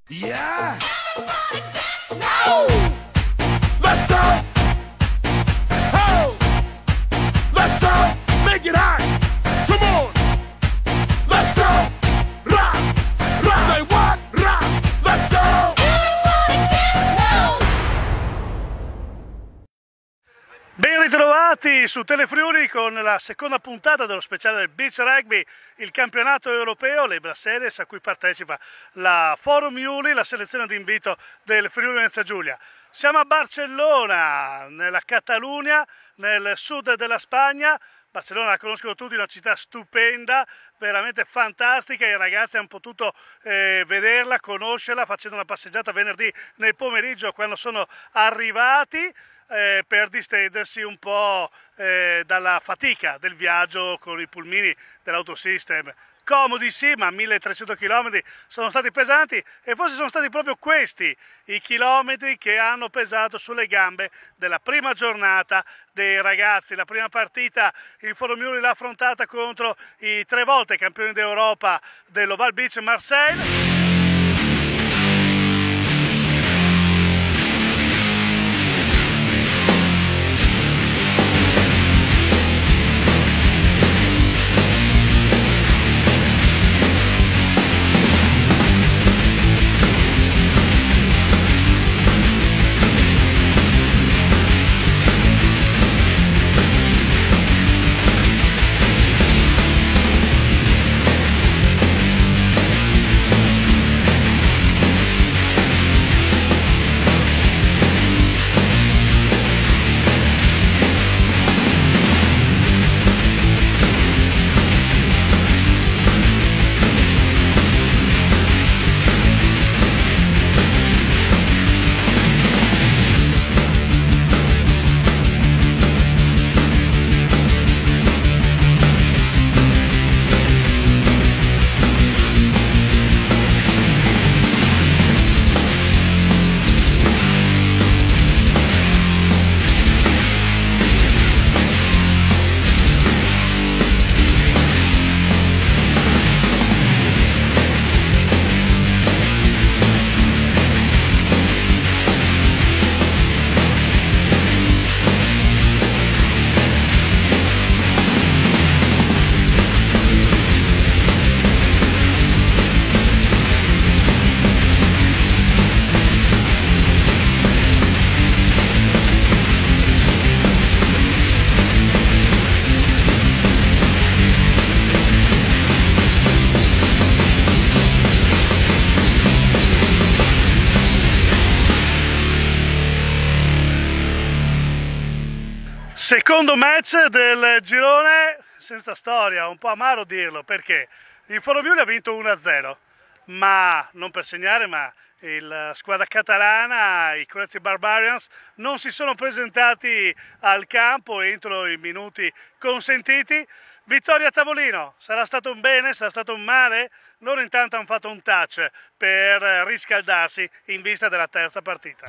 Yeah! Everybody dance now! Let's go! Oh! Let's go! Make it hot! Come on! Let's go! Rock! Rock! Say what? Rock! Let's go! Everybody dance now! Ben ritrovati su Telefriuli con la seconda puntata dello speciale del Beach Rugby, il campionato europeo, l'Ebra Series, a cui partecipa la Forum Iuli, la selezione di invito del Friuli Venezia Giulia. Siamo a Barcellona, nella Catalunya, nel sud della Spagna. Barcellona la conoscono tutti, una città stupenda, veramente fantastica. I ragazzi hanno potuto vederla, conoscerla, facendo una passeggiata venerdì nel pomeriggio quando sono arrivati. Per distendersi un po' dalla fatica del viaggio con i pulmini dell'Autosystem. Comodi sì, ma 1300 km sono stati pesanti e forse sono stati proprio questi i chilometri che hanno pesato sulle gambe della prima giornata dei ragazzi. La prima partita il Forum Iuli l'ha affrontata contro i 3 volte campioni d'Europa dell'Oval Beach Marseille. Secondo match del girone senza storia, un po' amaro dirlo perché il Forum Iuli ha vinto 1-0, ma non per segnare, ma la squadra catalana, i Crazy Barbarians, non si sono presentati al campo entro i minuti consentiti. Vittoria a tavolino, sarà stato un bene, sarà stato un male? Loro intanto hanno fatto un touch per riscaldarsi in vista della terza partita.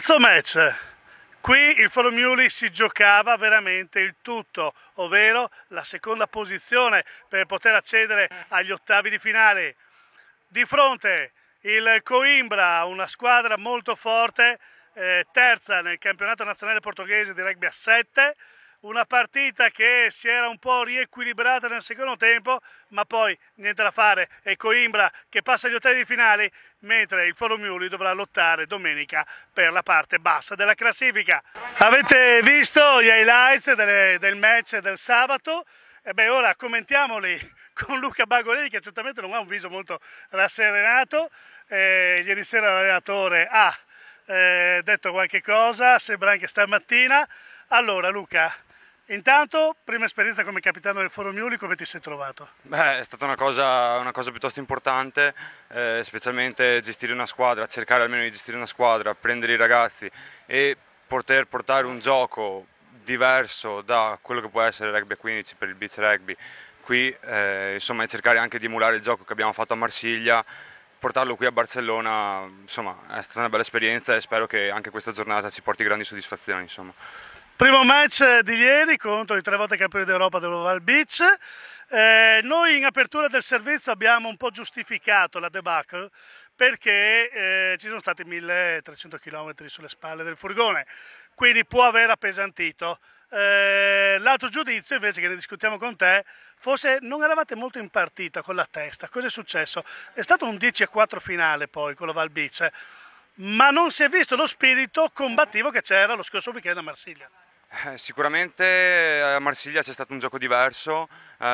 Terzo match. Qui il Formiuli si giocava veramente il tutto, ovvero la seconda posizione per poter accedere agli ottavi di finale. Di fronte il Coimbra, una squadra molto forte, terza nel campionato nazionale portoghese di rugby a 7, una partita che si era un po' riequilibrata nel secondo tempo, ma poi niente da fare, è Coimbra che passa agli ottavi di finale, mentre il Formiuli dovrà lottare domenica per la parte bassa della classifica. Avete visto gli highlights del match del sabato? E beh, ora commentiamoli con Luca Bagolini, che certamente non ha un viso molto rasserenato. Ieri sera l'allenatore ha detto qualche cosa, sembra anche stamattina. Allora Luca, intanto, prima esperienza come capitano del Formiuli, come ti sei trovato? Beh, è stata una cosa piuttosto importante, specialmente gestire una squadra, cercare almeno di gestire una squadra, prendere i ragazzi e poter portare un gioco diverso da quello che può essere il rugby a 15 per il beach rugby qui, insomma, e cercare anche di emulare il gioco che abbiamo fatto a Marsiglia, portarlo qui a Barcellona, insomma, è stata una bella esperienza e spero che anche questa giornata ci porti grandi soddisfazioni, insomma. Primo match di ieri contro i 3 volte campioni d'Europa dell'Oval Beach. Noi in apertura del servizio abbiamo un po' giustificato la debacle perché ci sono stati 1300 km sulle spalle del furgone, quindi può aver appesantito. L'altro giudizio invece, che ne discutiamo con te, forse non eravate molto in partita con la testa. Cosa è successo? È stato un 10-4 finale poi con l'Oval Beach, ma non si è visto lo spirito combattivo che c'era lo scorso weekend a Marsiglia. Sicuramente a Marsiglia c'è stato un gioco diverso,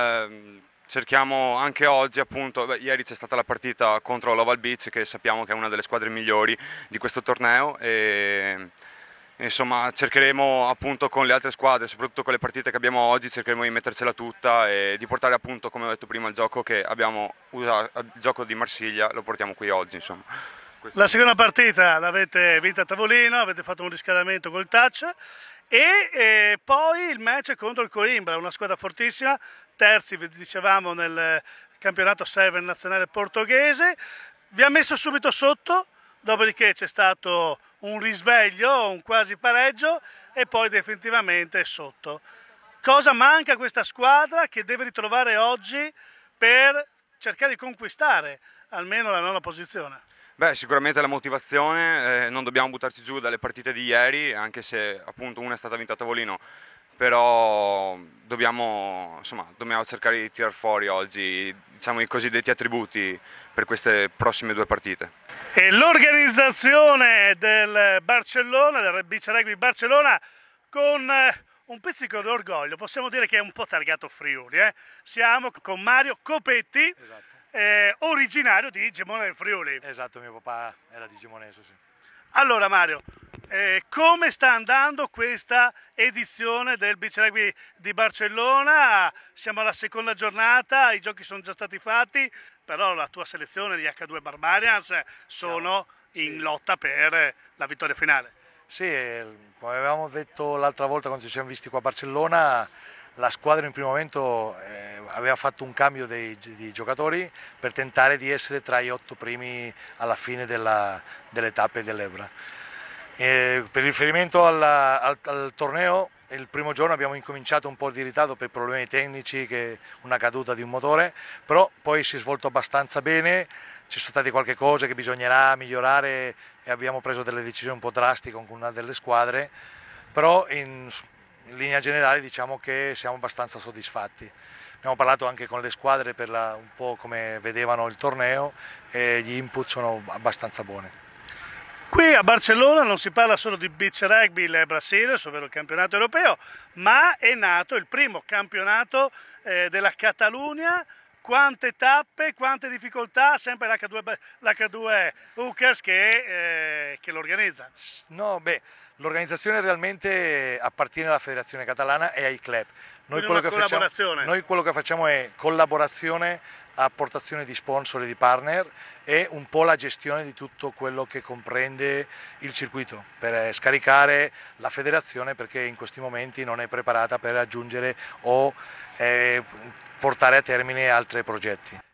cerchiamo anche oggi, appunto, ieri c'è stata la partita contro l'Oval Beach, che sappiamo che è una delle squadre migliori di questo torneo, e insomma cercheremo appunto con le altre squadre, soprattutto con le partite che abbiamo oggi, cercheremo di mettercela tutta e di portare, appunto, come ho detto prima, il gioco che abbiamo usato, il gioco di Marsiglia lo portiamo qui oggi, insomma. La seconda partita l'avete vinta a tavolino, avete fatto un riscaldamento col touch e poi il match contro il Coimbra, una squadra fortissima, terzi vi dicevamo nel campionato 7 nazionale portoghese, vi ha messo subito sotto, dopodiché c'è stato un risveglio, un quasi pareggio e poi definitivamente sotto. Cosa manca a questa squadra che deve ritrovare oggi per cercare di conquistare almeno la nona posizione? Beh, sicuramente la motivazione, non dobbiamo buttarci giù dalle partite di ieri, anche se appunto una è stata vinta a tavolino, però dobbiamo cercare di tirar fuori oggi, diciamo, i cosiddetti attributi per queste prossime due partite. E l'organizzazione del Barcellona, del Beach Rugby Barcellona, con un pizzico d'orgoglio, possiamo dire che è un po' targato Friuli. Siamo con Mario Copetti. Esatto. Originario di Gemona del Friuli. Esatto, mio papà era di Gemoneso, sì. Allora Mario, come sta andando questa edizione del Beach Rugby di Barcellona? Siamo alla seconda giornata, i giochi sono già stati fatti, però la tua selezione, gli H2 Barbarians, sono in lotta per la vittoria finale. Sì, come avevamo detto l'altra volta quando ci siamo visti qua a Barcellona, la squadra in primo momento aveva fatto un cambio di giocatori per tentare di essere tra i 8 primi alla fine delle tappe dell'Ebra. Per riferimento al torneo, il primo giorno abbiamo incominciato un po' di ritardo per problemi tecnici, una caduta di un motore, però poi si è svolto abbastanza bene, ci sono state qualche cose che bisognerà migliorare e abbiamo preso delle decisioni un po' drastiche con una delle squadre, però in linea generale diciamo che siamo abbastanza soddisfatti. Abbiamo parlato anche con le squadre per un po' come vedevano il torneo e gli input sono abbastanza buoni. Qui a Barcellona non si parla solo di beach rugby Le Brasiles, ovvero il campionato europeo, ma è nato il primo campionato della Catalunya. Quante tappe, quante difficoltà, sempre l'H2 Hookers che lo organizza. No, beh, l'organizzazione realmente appartiene alla Federazione Catalana e ai club. Noi quello che facciamo è collaborazione, apportazione di sponsor e di partner e un po' la gestione di tutto quello che comprende il circuito per scaricare la federazione, perché in questi momenti non è preparata per aggiungere o portare a termine altri progetti.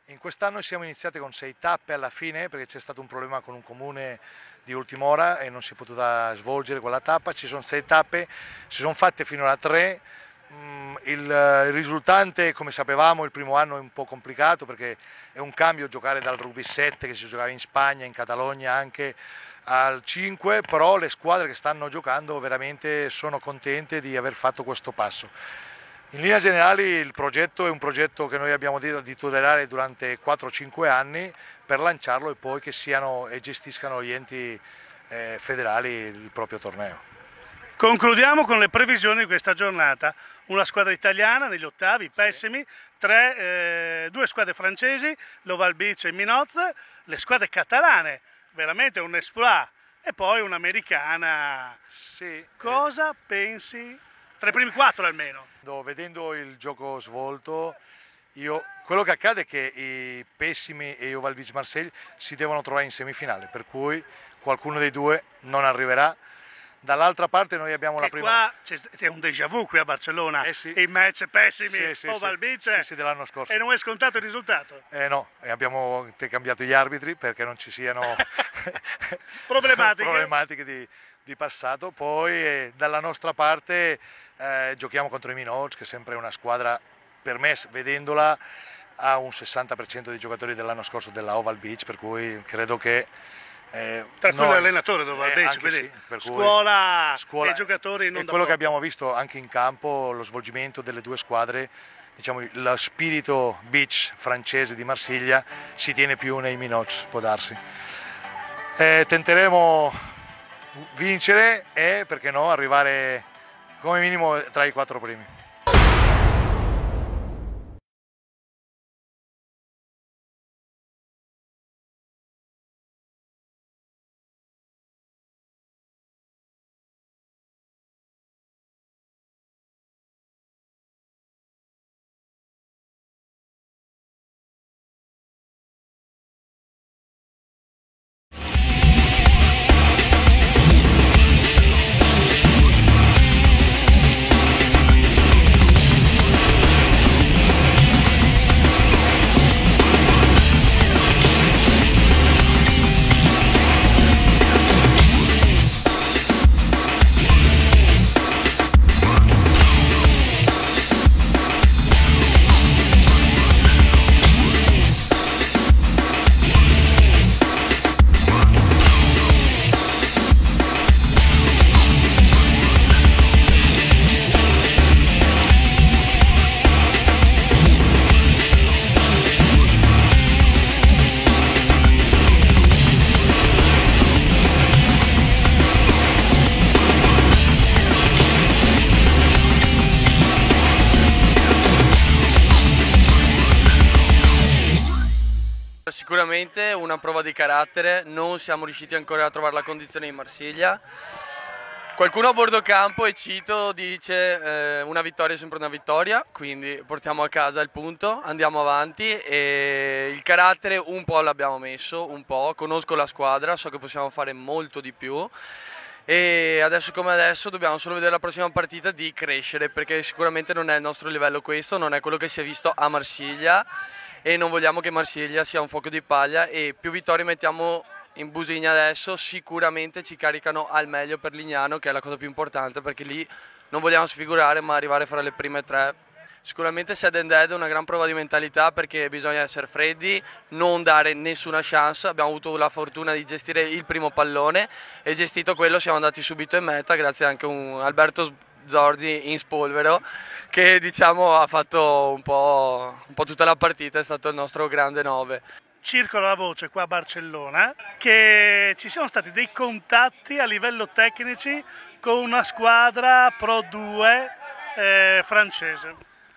In quest'anno siamo iniziati con 6 tappe alla fine perché c'è stato un problema con un comune di ultima ora e non si è potuta svolgere quella tappa. Ci sono 6 tappe, si sono fatte finora 3. Il risultante, come sapevamo, il primo anno è un po' complicato perché è un cambio giocare dal rugby 7 che si giocava in Spagna, in Catalogna anche, al 5, però le squadre che stanno giocando veramente sono contente di aver fatto questo passo. In linea generale il progetto è un progetto che noi abbiamo detto di tutelare durante 4-5 anni per lanciarlo e poi che siano e gestiscano gli enti federali il proprio torneo. Concludiamo con le previsioni di questa giornata. Una squadra italiana negli ottavi, pessimi, 2 squadre francesi, l'Oval Beach e Minoz, le squadre catalane, veramente un exploit, e poi un'americana. Sì, Cosa pensi? Tra i primi 4 almeno. Vedendo il gioco svolto, quello che accade è che i Pessimi e Oval Beach Marseille si devono trovare in semifinale, per cui qualcuno dei due non arriverà. Dall'altra parte noi abbiamo la prima... Qua c'è un déjà vu qui a Barcellona, sì. il match Pessimi, Sì, Oval Beach, sì, dell'anno scorso. e non è scontato il risultato. No, abbiamo cambiato gli arbitri perché non ci siano problematiche di passato. Poi dalla nostra parte giochiamo contro i Minoz, che è sempre una squadra, per me vedendola, ha un 60% dei giocatori dell'anno scorso della Oval Beach, per cui credo che... Tra cui l'allenatore dell'Oval Beach, quindi sì, per cui, scuola e giocatori non e da quello che poco. abbiamo visto anche in campo, lo svolgimento delle due squadre, diciamo lo spirito beach francese di Marsiglia si tiene più nei Minoz, può darsi. Tenteremo vincere e perché no arrivare come minimo tra i 4 primi. Sicuramente una prova di carattere, non siamo riusciti ancora a trovare la condizione in Marsiglia. Qualcuno a bordo campo, e cito, dice una vittoria è sempre una vittoria, quindi portiamo a casa il punto, andiamo avanti, e il carattere un po' l'abbiamo messo, un po', conosco la squadra, so che possiamo fare molto di più. E adesso come adesso dobbiamo solo vedere la prossima partita di crescere, perché sicuramente non è il nostro livello questo, non è quello che si è visto a Marsiglia e non vogliamo che Marsiglia sia un fuoco di paglia, e più vittorie mettiamo in busina adesso sicuramente ci caricano al meglio per Lignano, che è la cosa più importante, perché lì non vogliamo sfigurare ma arrivare fra le prime 3. Sicuramente Sad and Dead è una gran prova di mentalità, perché bisogna essere freddi, non dare nessuna chance. Abbiamo avuto la fortuna di gestire il primo pallone e gestito quello siamo andati subito in meta, grazie anche a un Alberto Zordi in spolvero che diciamo ha fatto un po' tutta la partita, è stato il nostro grande 9. Circola la voce qua a Barcellona che ci sono stati dei contatti a livello tecnici con una squadra Pro 2 francese.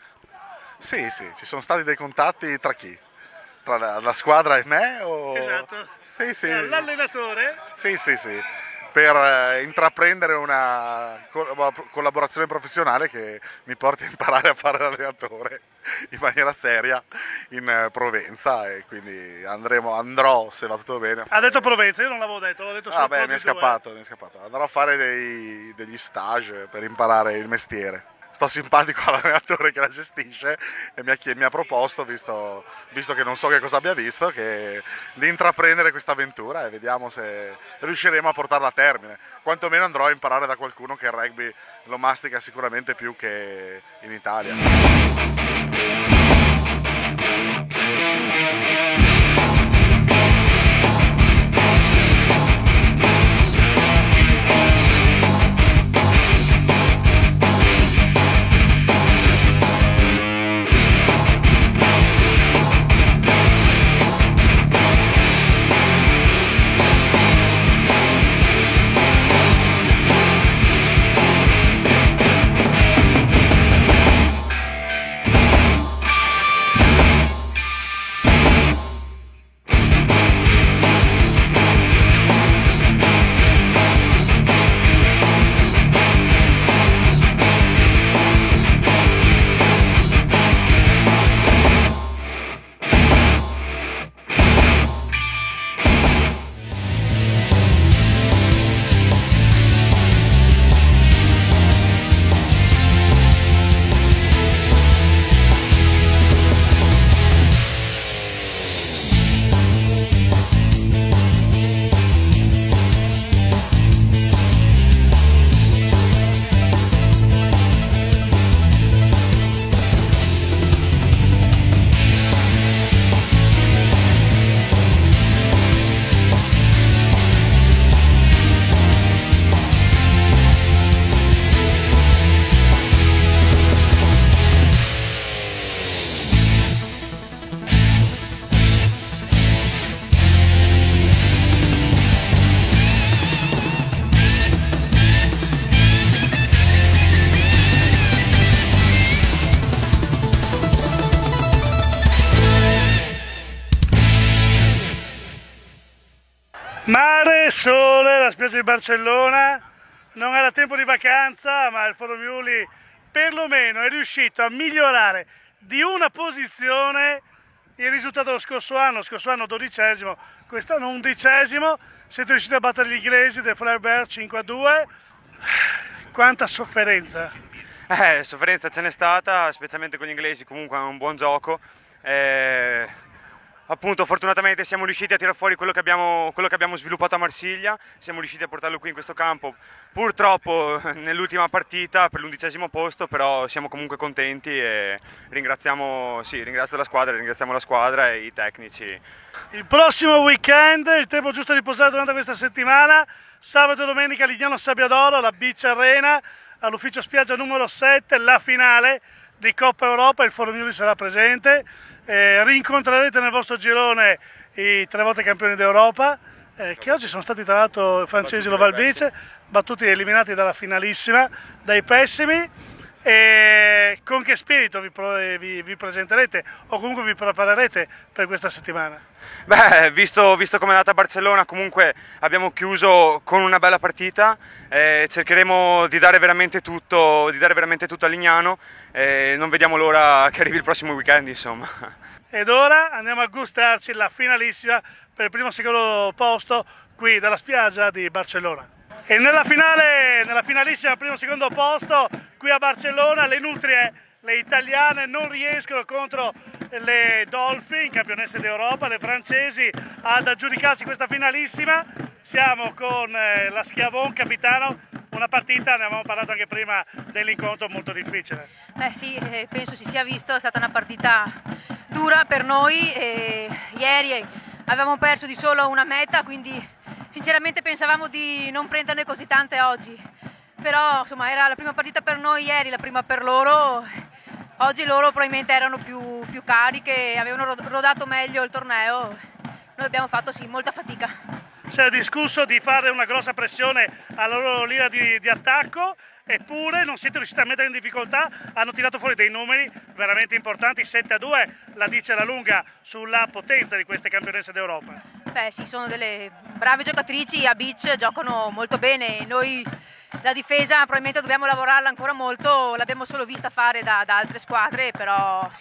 Sì, ci sono stati dei contatti tra chi? Tra la squadra e me? O... Esatto. Sì. L'allenatore? Sì. Per intraprendere una collaborazione professionale che mi porti a imparare a fare l'allenatore in maniera seria in Provenza, e quindi andrò, se va tutto bene. Ha detto Provenza, io non l'avevo detto, l'ho detto solo mi è scappato. Andrò a fare degli stage per imparare il mestiere. sto simpatico all'allenatore che la gestisce e mi ha proposto, visto che non so che cosa abbia visto, di intraprendere questa avventura e vediamo se riusciremo a portarla a termine. Quantomeno andrò a imparare da qualcuno che il rugby lo mastica sicuramente più che in Italia. Mare, sole, la spiaggia di Barcellona, non era tempo di vacanza, ma il Forum Iuli perlomeno è riuscito a migliorare di una posizione il risultato dello scorso anno 12°, quest'anno 11°, siete riusciti a battere gli inglesi del Flair Bear 5-2, quanta sofferenza! Sofferenza ce n'è stata, specialmente con gli inglesi, comunque è un buon gioco. Appunto, fortunatamente siamo riusciti a tirare fuori quello che abbiamo sviluppato a Marsiglia, siamo riusciti a portarlo qui in questo campo, purtroppo nell'ultima partita per l'11° posto, però siamo comunque contenti e ringrazio la squadra e i tecnici. Il prossimo weekend, il tempo giusto di riposare durante questa settimana, sabato e domenica Lignano Sabbiadoro, alla Beach Arena, all'ufficio spiaggia numero 7, la finale di Coppa Europa, il Forum Iuli sarà presente. Rincontrerete nel vostro girone i 3 volte campioni d'Europa, che oggi sono stati tra l'altro francesi Loval Beach, battuti e eliminati dalla finalissima, dai pessimi. Con che spirito vi presenterete o comunque vi preparerete per questa settimana? Beh, visto come è andata a Barcellona, comunque abbiamo chiuso con una bella partita, cercheremo di dare veramente tutto a Lignano e non vediamo l'ora che arrivi il prossimo weekend, insomma. Ed ora andiamo a gustarci la finalissima per il primo e secondo posto qui dalla spiaggia di Barcellona. E nella finalissima primo e secondo posto qui a Barcellona le nutrie, le italiane, non riescono contro le Dolphin, campionesse d'Europa, le francesi, ad aggiudicarsi questa finalissima. Siamo con la Schiavon, capitano, una partita, ne avevamo parlato anche prima dell'incontro, molto difficile. Sì, penso si sia visto, è stata una partita dura per noi. Ieri avevamo perso di solo una meta, quindi sinceramente pensavamo di non prenderne così tante oggi, però insomma era la prima partita per noi ieri, la prima per loro. Oggi loro probabilmente erano più cariche, avevano rodato meglio il torneo, noi abbiamo fatto sì molta fatica. Si è discusso di fare una grossa pressione alla loro linea di attacco, eppure non siete riusciti a mettere in difficoltà, hanno tirato fuori dei numeri veramente importanti, 7-2 la dice la lunga sulla potenza di queste campionesse d'Europa. Sì, sono delle brave giocatrici, a beach giocano molto bene, noi la difesa probabilmente dobbiamo lavorarla ancora molto, l'abbiamo solo vista fare da altre squadre, però sì,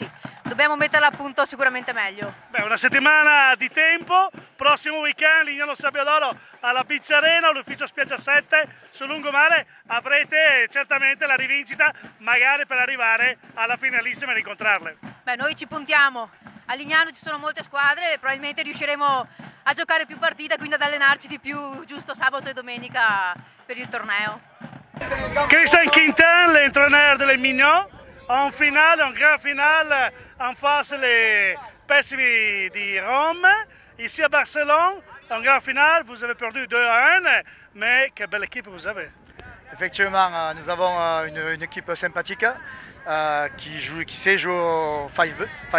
dobbiamo metterla a punto sicuramente meglio. Beh, una settimana di tempo, prossimo weekend Lignano Sabbiadoro alla Beach Arena, l'ufficio Spiaggia 7 sul lungomare, avrete certamente la rivincita, magari per arrivare alla finalissima e incontrarle. Beh, noi ci puntiamo, a Lignano ci sono molte squadre e probabilmente riusciremo a giocare più partite, quindi ad allenarci di più giusto sabato e domenica per il torneo. Christian Quintin, l'entraîneur de Les Mignons, en finale, en grand finale, en face les Pessimi di Rome. Ici à Barcelone, en grand finale, vous avez perdu 2-1, mais quelle belle équipe vous avez. Effectivement, nous avons une équipe sympathique qui sait jouer au five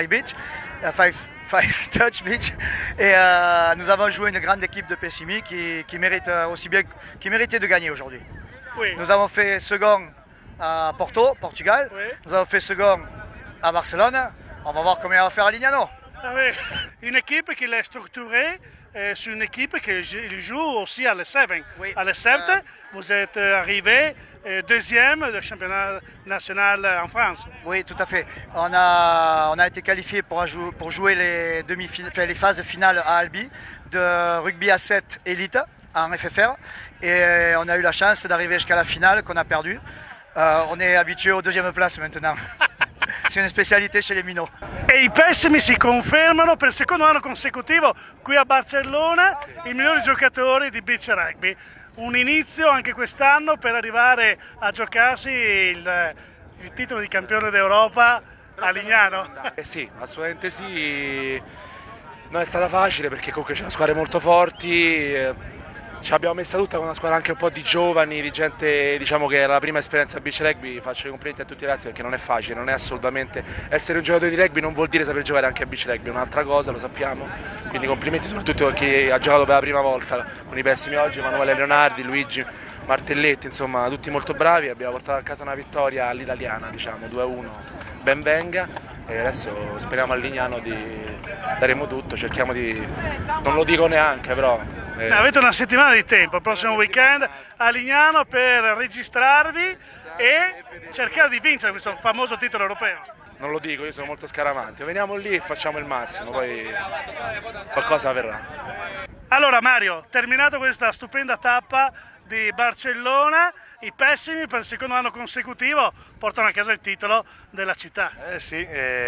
touch beach, et nous avons joué une grande équipe de Pessimi qui méritait de gagner aujourd'hui. Oui. Nous avons fait second à Porto, Portugal. Oui. Nous avons fait second à Barcelone. On va voir comment on va faire à Lignano. Ah oui. Une équipe qui est structurée, c'est une équipe qui joue aussi à l'E7. Oui. À l'E7, vous êtes arrivé deuxième du championnat national en France. Oui, tout à fait. On a été qualifié pour jouer les phases finales à Albi de rugby à 7 élite en FFR, et on a eu la chance d'arriver jusqu'à la finale qu'on a perdue. On est habitué aux deuxième place maintenant. C'est une spécialité chez les Minots. E i Pessimi si confermano per il secondo anno consecutivo qui a Barcellona i migliori giocatori di beach rugby. Un inizio anche quest'anno per arrivare a giocarsi il titolo di campione d'Europa a Lignano. Sì, assolutamente sì. Non è stata facile perché comunque c'erano squadre molto forti. Ci abbiamo messa tutta con una squadra anche un po' di giovani, di gente, diciamo, che era la prima esperienza a beach rugby. Faccio i complimenti a tutti i ragazzi perché non è facile, non è assolutamente essere un giocatore di rugby non vuol dire saper giocare anche a beach rugby, è un'altra cosa, lo sappiamo. Quindi complimenti soprattutto a chi ha giocato per la prima volta con i Pessimi oggi, Emanuele Leonardi, Luigi Martelletti, insomma tutti molto bravi. Abbiamo portato a casa una vittoria all'italiana, diciamo 2-1, ben venga, e adesso speriamo a Lignano daremo tutto, cerchiamo di, non lo dico neanche però. Avete una settimana di tempo, il prossimo weekend a Lignano per registrarvi e cercare di vincere questo famoso titolo europeo. Non lo dico, io sono molto scaramante, veniamo lì e facciamo il massimo, poi qualcosa avverrà. Allora Mario, terminato questa stupenda tappa di Barcellona, i Pessimi per il secondo anno consecutivo portano a casa il titolo della città. Sì,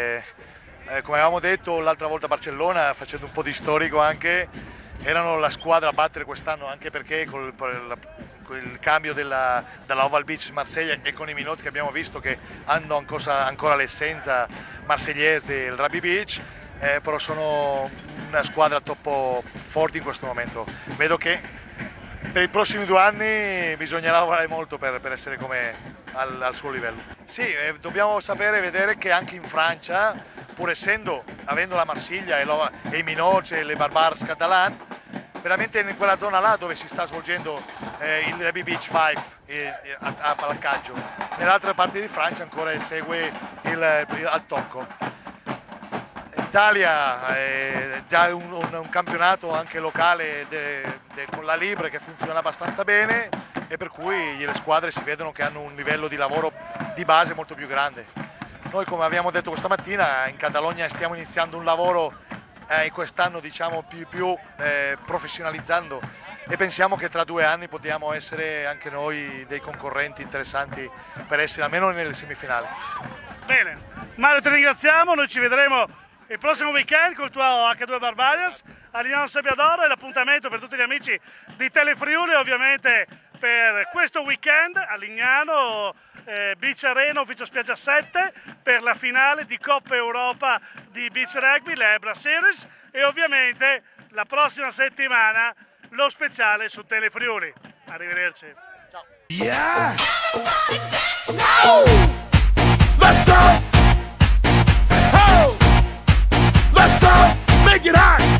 come avevamo detto l'altra volta a Barcellona, facendo un po' di storico anche, erano la squadra a battere quest'anno, anche perché con il cambio dalla Oval Beach Marsiglia e con i Minots che abbiamo visto che hanno ancora l'essenza marsegliese del Rugby Beach, però sono una squadra troppo forte in questo momento. Vedo che per i prossimi 2 anni bisognerà lavorare molto per essere come al suo livello. Sì, dobbiamo sapere e vedere che anche in Francia, pur avendo la Marsiglia e i Minots e le Barbars Catalan, veramente in quella zona là dove si sta svolgendo il Rugby Beach 5 a placcaggio. Nell'altra parte di Francia ancora segue al tocco. L'Italia è già un campionato anche locale con la Libre che funziona abbastanza bene, e per cui le squadre si vedono che hanno un livello di lavoro di base molto più grande. Noi, come abbiamo detto questa mattina, in Catalogna stiamo iniziando un lavoro quest'anno, diciamo, più professionalizzando, e pensiamo che tra 2 anni possiamo essere anche noi dei concorrenti interessanti per essere almeno nelle semifinali. Bene, Mario, ti ringraziamo, noi ci vedremo il prossimo weekend col tuo H2 Barbarians a Lignano Sabbiadoro, e l'appuntamento per tutti gli amici di Telefriuli ovviamente per questo weekend a Lignano Beach Arena, ufficio Spiaggia 7, per la finale di Coppa Europa di Beach Rugby, l'Ebra Series, e ovviamente la prossima settimana lo speciale su Telefriuli. Arrivederci. Ciao. Yeah. Let's go. Oh. Let's go. Make it hot.